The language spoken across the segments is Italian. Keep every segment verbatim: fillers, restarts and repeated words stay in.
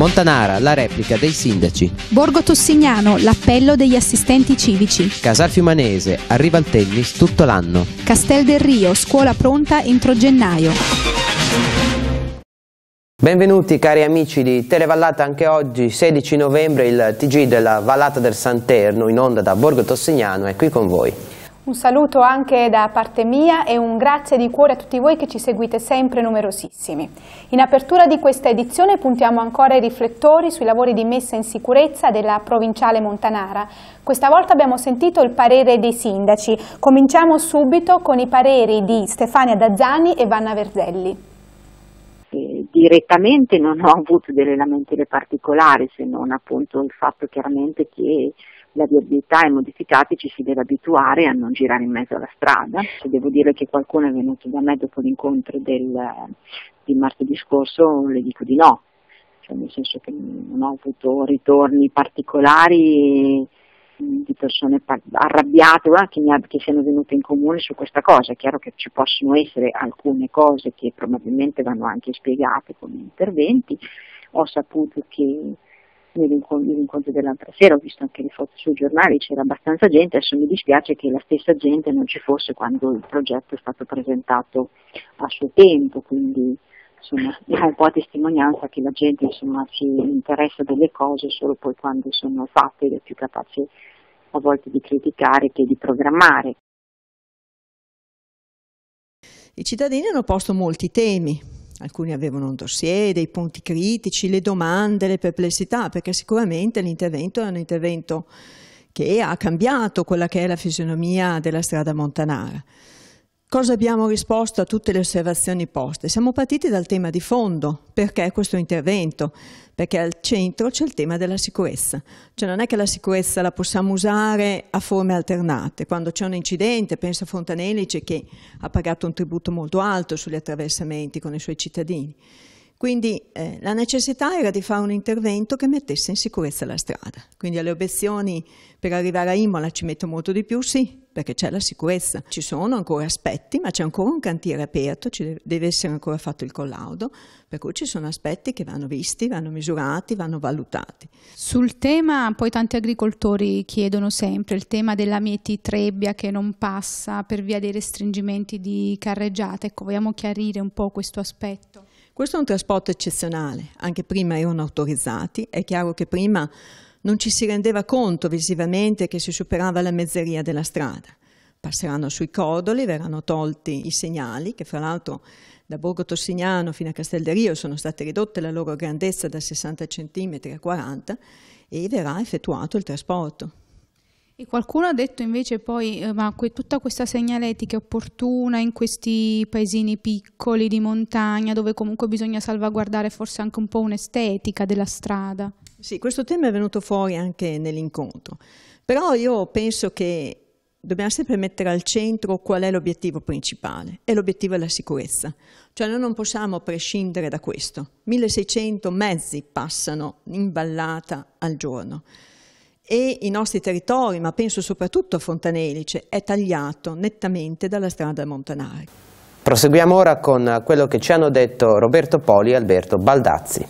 Montanara, la replica dei sindaci. Borgo Tossignano, l'appello degli assistenti civici. Casalfiumanese, arriva il tennis tutto l'anno. Castel del Rio, scuola pronta entro gennaio. Benvenuti cari amici di Televallata, anche oggi sedici novembre il T G della Vallata del Santerno in onda da Borgo Tossignano è qui con voi. Un saluto anche da parte mia e un grazie di cuore a tutti voi che ci seguite sempre numerosissimi. In apertura di questa edizione puntiamo ancora i riflettori sui lavori di messa in sicurezza della provinciale Montanara. Questa volta abbiamo sentito il parere dei sindaci. Cominciamo subito con i pareri di Stefania Dazzani e Vanna Verzelli. Direttamente non ho avuto delle lamentele particolari, se non appunto il fatto chiaramente che la viabilità è modificata e ci si deve abituare a non girare in mezzo alla strada. Se devo dire che qualcuno è venuto da me dopo l'incontro del, di martedì scorso, le dico di no, cioè nel senso che non ho avuto ritorni particolari di persone arrabbiate eh, che, mi, che siano venute in comune su questa cosa. È chiaro che ci possono essere alcune cose che probabilmente vanno anche spiegate come interventi. Ho saputo che nell'incontro dell'altra sera, ho visto anche le foto sui giornali, c'era abbastanza gente, adesso mi dispiace che la stessa gente non ci fosse quando il progetto è stato presentato a suo tempo, quindi insomma è un po' a testimonianza che la gente insomma si interessa delle cose solo poi quando sono fatte ed è più capace a volte di criticare che di programmare. I cittadini hanno posto molti temi. Alcuni avevano un dossier, dei punti critici, le domande, le perplessità, perché sicuramente l'intervento è un intervento che ha cambiato quella che è la fisionomia della strada Montanara. Cosa abbiamo risposto a tutte le osservazioni poste? Siamo partiti dal tema di fondo. Perché questo intervento? Perché al centro c'è il tema della sicurezza. Cioè non è che la sicurezza la possiamo usare a forme alternate. Quando c'è un incidente, penso a Fontanelice che ha pagato un tributo molto alto sugli attraversamenti con i suoi cittadini. Quindi eh, la necessità era di fare un intervento che mettesse in sicurezza la strada. Quindi alle obiezioni per arrivare a Imola ci metto molto di più, sì, perché c'è la sicurezza. Ci sono ancora aspetti, ma c'è ancora un cantiere aperto, ci deve essere ancora fatto il collaudo, per cui ci sono aspetti che vanno visti, vanno misurati, vanno valutati. Sul tema, poi tanti agricoltori chiedono sempre il tema della Mieti Trebbia che non passa per via dei restringimenti di carreggiata. Ecco, vogliamo chiarire un po' questo aspetto. Questo è un trasporto eccezionale, anche prima erano autorizzati, è chiaro che prima non ci si rendeva conto visivamente che si superava la mezzeria della strada. Passeranno sui cordoli, verranno tolti i segnali, che fra l'altro da Borgo Tossignano fino a Castel del Rio sono state ridotte la loro grandezza da sessanta centimetri a quaranta e verrà effettuato il trasporto. E qualcuno ha detto invece poi, eh, ma que- tutta questa segnaletica è opportuna in questi paesini piccoli di montagna dove comunque bisogna salvaguardare forse anche un po' un'estetica della strada? Sì, questo tema è venuto fuori anche nell'incontro, però io penso che dobbiamo sempre mettere al centro qual è l'obiettivo principale, e l'obiettivo è la sicurezza. Cioè noi non possiamo prescindere da questo. milleseicento mezzi passano in vallata al giorno. E i nostri territori, ma penso soprattutto a Fontanelice, è tagliato nettamente dalla strada Montanara. Proseguiamo ora con quello che ci hanno detto Roberto Poli e Alberto Baldazzi.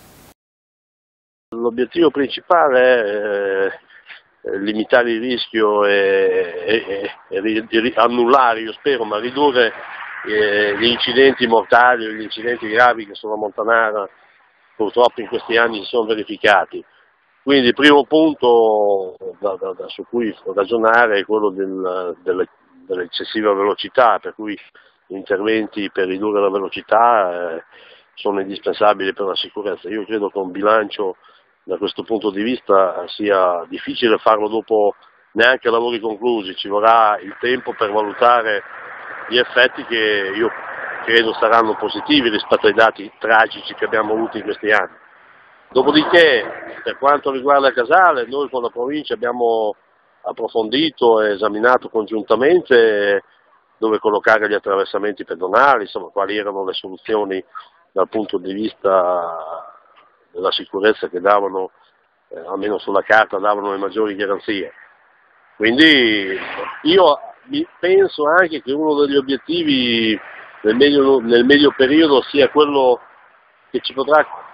L'obiettivo principale è eh, limitare il rischio e, e, e, e annullare, io spero, ma ridurre eh, gli incidenti mortali o gli incidenti gravi che sulla Montanara purtroppo in questi anni si sono verificati. Quindi il primo punto da, da, da, su cui ragionare è quello del, delle, dell'eccessiva velocità, per cui interventi per ridurre la velocità eh, sono indispensabili per la sicurezza. Io credo che un bilancio da questo punto di vista sia difficile farlo dopo neanche lavori conclusi, ci vorrà il tempo per valutare gli effetti che io credo saranno positivi rispetto ai dati tragici che abbiamo avuto in questi anni. Dopodiché, per quanto riguarda Casale, noi con la provincia abbiamo approfondito e esaminato congiuntamente dove collocare gli attraversamenti pedonali, insomma quali erano le soluzioni dal punto di vista della sicurezza che davano, eh, almeno sulla carta, davano le maggiori garanzie. Quindi io penso anche che uno degli obiettivi nel medio, nel medio periodo sia quello che ci potrà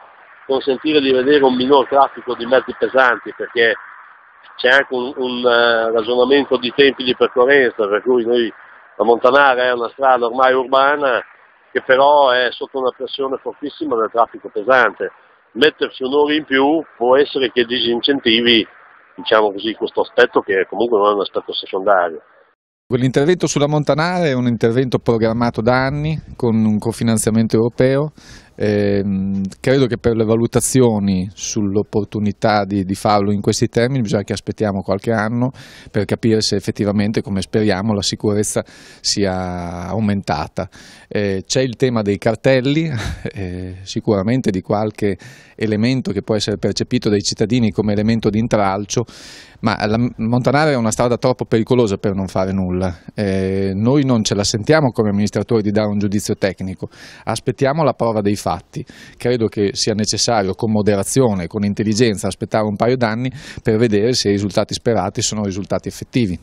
consentire di vedere un minor traffico di mezzi pesanti, perché c'è anche un, un uh, ragionamento di tempi di percorrenza, per cui noi, la Montanara è una strada ormai urbana che però è sotto una pressione fortissima del traffico pesante. Metterci un'ora in più può essere che disincentivi, diciamo così, questo aspetto che comunque non è un aspetto secondario. L'intervento sulla Montanara è un intervento programmato da anni con un cofinanziamento europeo. Eh, credo che per le valutazioni sull'opportunità di, di farlo in questi termini bisogna che aspettiamo qualche anno per capire se effettivamente, come speriamo, la sicurezza sia aumentata. Eh, c'è il tema dei cartelli, eh, sicuramente di qualche elemento che può essere percepito dai cittadini come elemento di intralcio, ma la Montanara è una strada troppo pericolosa per non fare nulla. Eh, noi non ce la sentiamo come amministratori di dare un giudizio tecnico, aspettiamo la prova dei fatti. Credo che sia necessario con moderazione, con intelligenza, aspettare un paio d'anni per vedere se i risultati sperati sono risultati effettivi.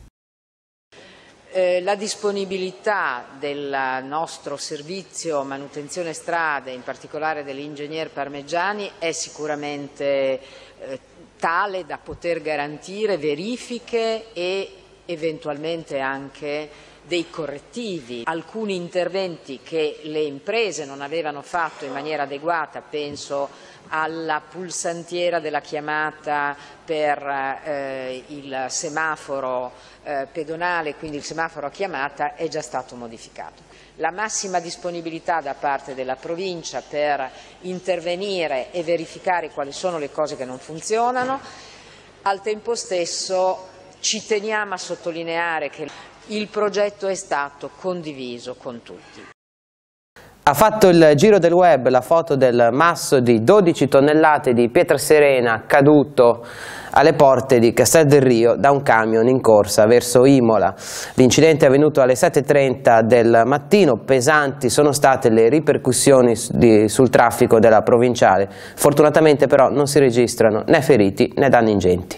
Eh, la disponibilità del nostro servizio manutenzione strade, in particolare dell'ingegner Parmeggiani, è sicuramente eh, tale da poter garantire verifiche e eventualmente anche dei correttivi. Alcuni interventi che le imprese non avevano fatto in maniera adeguata, penso alla pulsantiera della chiamata per eh, il semaforo eh, pedonale, quindi il semaforo a chiamata, è già stato modificato. La massima disponibilità da parte della provincia per intervenire e verificare quali sono le cose che non funzionano. Al tempo stesso ci teniamo a sottolineare che il progetto è stato condiviso con tutti. Ha fatto il giro del web la foto del masso di dodici tonnellate di pietra serena caduto alle porte di Castel del Rio da un camion in corsa verso Imola. L'incidente è avvenuto alle sette e trenta del mattino, pesanti sono state le ripercussioni di, sul traffico della provinciale. Fortunatamente però non si registrano né feriti né danni ingenti.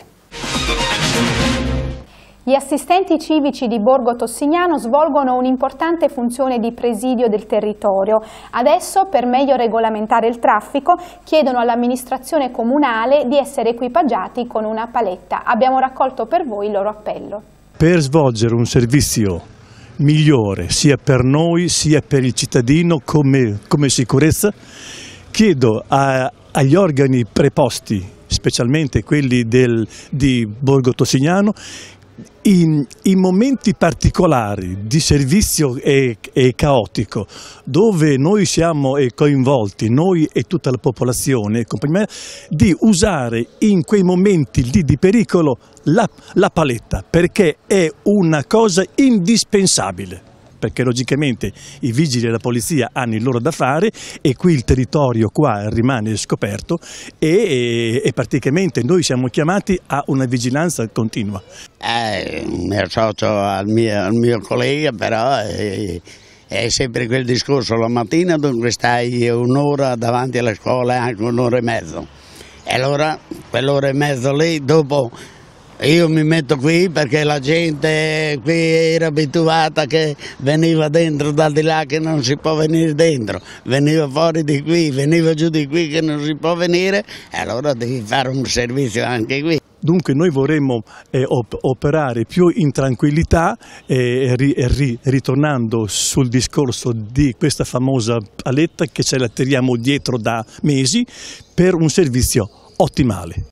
Gli assistenti civici di Borgo Tossignano svolgono un'importante funzione di presidio del territorio. Adesso, per meglio regolamentare il traffico, chiedono all'amministrazione comunale di essere equipaggiati con una paletta. Abbiamo raccolto per voi il loro appello. Per svolgere un servizio migliore sia per noi sia per il cittadino come, come sicurezza, chiedo a, agli organi preposti, specialmente quelli del, di Borgo Tossignano, In, in momenti particolari di servizio e, e caotico, dove noi siamo coinvolti, noi e tutta la popolazione, di usare in quei momenti di, di pericolo la, la paletta, perché è una cosa indispensabile. Perché logicamente i vigili della polizia hanno il loro da fare e qui il territorio qua rimane scoperto e, e praticamente noi siamo chiamati a una vigilanza continua. Eh, mi associo al mio, al mio collega, però è, è sempre quel discorso, la mattina dunque stai un'ora davanti alla scuola, anche un'ora e mezzo, e allora quell'ora e mezzo lì dopo io mi metto qui perché la gente qui era abituata che veniva dentro da di là che non si può venire dentro, veniva fuori di qui, veniva giù di qui che non si può venire, e allora devi fare un servizio anche qui. Dunque noi vorremmo eh, op operare più in tranquillità e eh, ri ri ritornando sul discorso di questa famosa paletta che ce la tiriamo dietro da mesi per un servizio ottimale.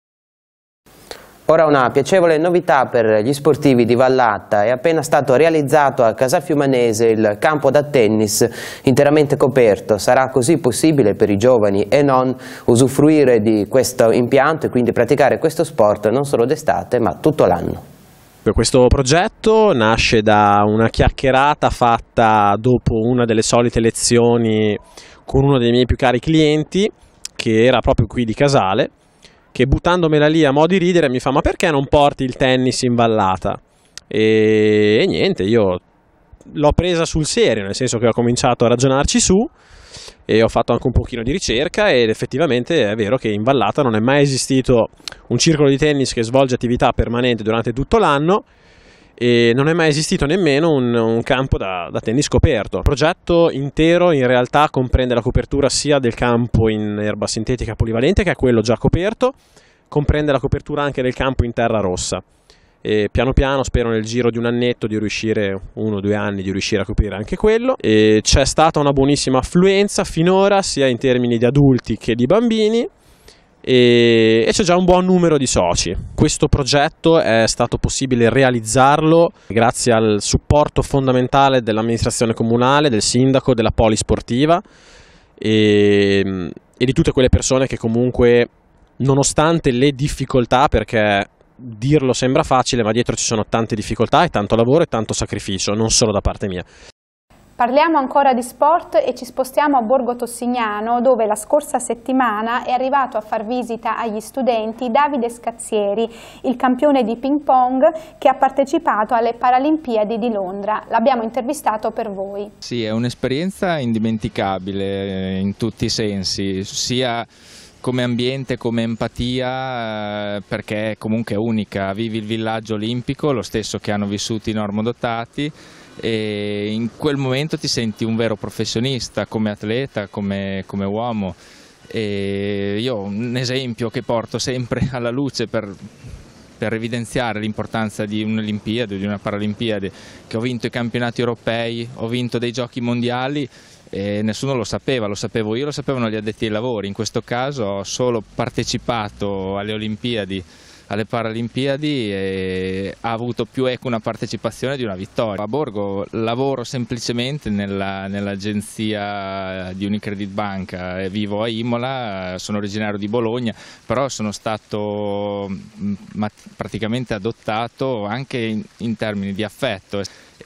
Ora una piacevole novità per gli sportivi di Vallata: è appena stato realizzato a Casalfiumanese il campo da tennis interamente coperto. Sarà così possibile per i giovani e non usufruire di questo impianto e quindi praticare questo sport non solo d'estate ma tutto l'anno. Questo progetto nasce da una chiacchierata fatta dopo una delle solite lezioni con uno dei miei più cari clienti, che era proprio qui di Casale, che buttandomela lì a mo' di ridere mi fa: ma perché non porti il tennis in Vallata? E, e niente, io l'ho presa sul serio, nel senso che ho cominciato a ragionarci su e ho fatto anche un pochino di ricerca, ed effettivamente è vero che in Vallata non è mai esistito un circolo di tennis che svolge attività permanente durante tutto l'anno, e non è mai esistito nemmeno un, un campo da, da tennis coperto. Il progetto intero in realtà comprende la copertura sia del campo in erba sintetica polivalente, che è quello già coperto, comprende la copertura anche del campo in terra rossa. E piano piano spero nel giro di un annetto di riuscire, uno o due anni, di riuscire a coprire anche quello. E c'è stata una buonissima affluenza finora, sia in termini di adulti che di bambini, e, e c'è già un buon numero di soci. Questo progetto è stato possibile realizzarlo grazie al supporto fondamentale dell'amministrazione comunale, del sindaco, della polisportiva e, e di tutte quelle persone che comunque, nonostante le difficoltà, perché dirlo sembra facile, ma dietro ci sono tante difficoltà e tanto lavoro e tanto sacrificio, non solo da parte mia. Parliamo ancora di sport e ci spostiamo a Borgo Tossignano, dove la scorsa settimana è arrivato a far visita agli studenti Davide Scazzieri, il campione di ping pong che ha partecipato alle Paralimpiadi di Londra. L'abbiamo intervistato per voi. Sì, è un'esperienza indimenticabile in tutti i sensi, sia come ambiente, come empatia, perché comunque è unica. Vivi il villaggio olimpico, lo stesso che hanno vissuto i normodotati, e in quel momento ti senti un vero professionista come atleta, come, come uomo. E io ho un esempio che porto sempre alla luce per, per evidenziare l'importanza di un'Olimpiade, di una Paralimpiade, che ho vinto i campionati europei, ho vinto dei giochi mondiali e nessuno lo sapeva, lo sapevo io, lo sapevano gli addetti ai lavori. In questo caso ho solo partecipato alle Olimpiadi, alle Paralimpiadi, e ha avuto più eco una partecipazione di una vittoria. A Borgo lavoro semplicemente nella, nell'agenzia di Unicredit Banca, vivo a Imola, sono originario di Bologna, però sono stato praticamente adottato anche in, in termini di affetto.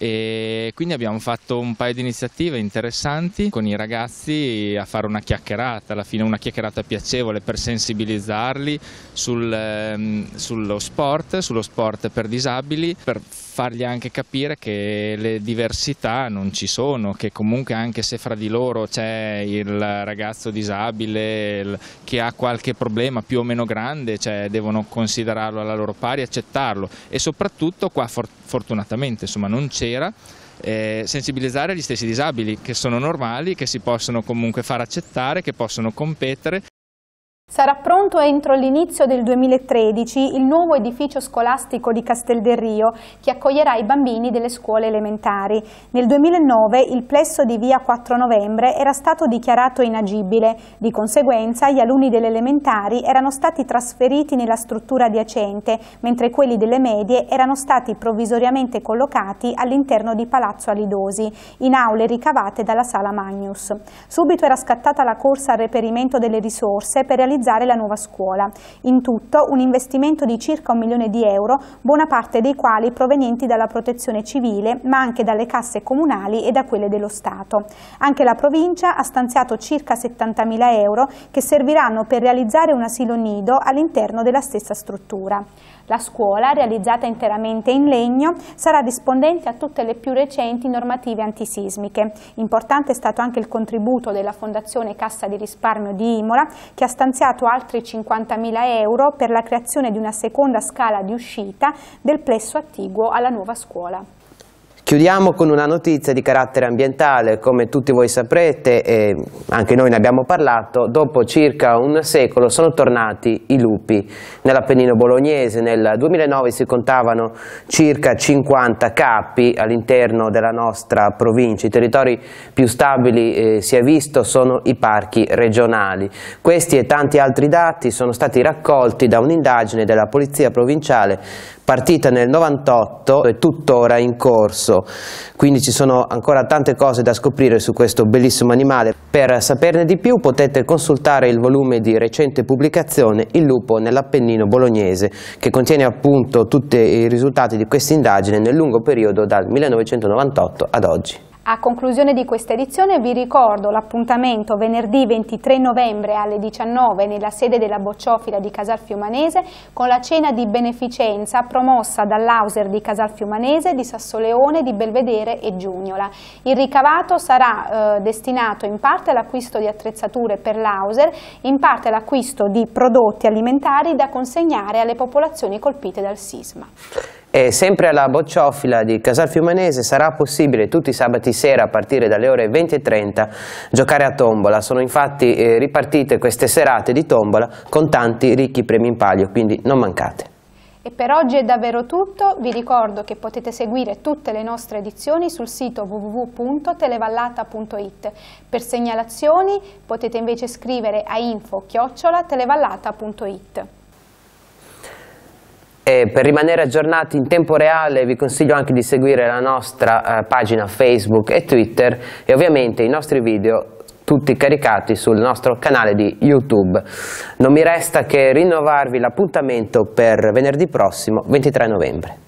E quindi abbiamo fatto un paio di iniziative interessanti con i ragazzi a fare una chiacchierata, alla fine una chiacchierata piacevole per sensibilizzarli sul, ehm, sullo sport, sullo sport per disabili, per fargli anche capire che le diversità non ci sono, che comunque anche se fra di loro c'è il ragazzo disabile il, che ha qualche problema più o meno grande, cioè devono considerarlo alla loro pari, accettarlo, e soprattutto qua for fortunatamente insomma non c'era, eh, sensibilizzare gli stessi disabili, che sono normali, che si possono comunque far accettare, che possono competere. Sarà pronto entro l'inizio del duemilatredici il nuovo edificio scolastico di Castel del Rio che accoglierà i bambini delle scuole elementari. Nel duemilanove il plesso di via quattro novembre era stato dichiarato inagibile, di conseguenza gli alunni delle elementari erano stati trasferiti nella struttura adiacente, mentre quelli delle medie erano stati provvisoriamente collocati all'interno di Palazzo Alidosi, in aule ricavate dalla Sala Magnus. Subito era scattata la corsa al reperimento delle risorse per realizzare la nuova scuola. In tutto un investimento di circa un milione di euro, buona parte dei quali provenienti dalla protezione civile, ma anche dalle casse comunali e da quelle dello Stato. Anche la provincia ha stanziato circa settantamila euro che serviranno per realizzare un asilo nido all'interno della stessa struttura. La scuola, realizzata interamente in legno, sarà rispondente a tutte le più recenti normative antisismiche. Importante è stato anche il contributo della Fondazione Cassa di Risparmio di Imola, che ha stanziato altri cinquantamila euro per la creazione di una seconda scala di uscita del plesso attiguo alla nuova scuola. Chiudiamo con una notizia di carattere ambientale. Come tutti voi saprete, e anche noi ne abbiamo parlato, dopo circa un secolo sono tornati i lupi nell'Appennino bolognese. Nel duemilanove si contavano circa cinquanta capi all'interno della nostra provincia. I territori più stabili, eh, si è visto, sono i parchi regionali. Questi e tanti altri dati sono stati raccolti da un'indagine della Polizia Provinciale partita nel novantotto e tuttora in corso, quindi ci sono ancora tante cose da scoprire su questo bellissimo animale. Per saperne di più potete consultare il volume di recente pubblicazione Il lupo nell'Appennino bolognese, che contiene appunto tutti i risultati di questa indagine nel lungo periodo dal millenovecentonovantotto ad oggi. A conclusione di questa edizione vi ricordo l'appuntamento venerdì ventitré novembre alle diciannove nella sede della Bocciofila di Casalfiumanese con la cena di beneficenza promossa dall'Auser di Casalfiumanese, di Sassoleone, di Belvedere e Giugnola. Il ricavato sarà eh, destinato in parte all'acquisto di attrezzature per l'Auser, in parte all'acquisto di prodotti alimentari da consegnare alle popolazioni colpite dal sisma. E sempre alla Bocciofila di Casal Fiumanese sarà possibile tutti i sabati sera a partire dalle ore venti e trenta giocare a tombola. Sono infatti eh, ripartite queste serate di tombola con tanti ricchi premi in palio, quindi non mancate. E per oggi è davvero tutto, vi ricordo che potete seguire tutte le nostre edizioni sul sito w w w punto televallata punto it. Per segnalazioni potete invece scrivere a info chiocciola televallata punto it. E per rimanere aggiornati in tempo reale vi consiglio anche di seguire la nostra eh, pagina Facebook e Twitter e ovviamente i nostri video tutti caricati sul nostro canale di YouTube. Non mi resta che rinnovarvi l'appuntamento per venerdì prossimo, ventitré novembre.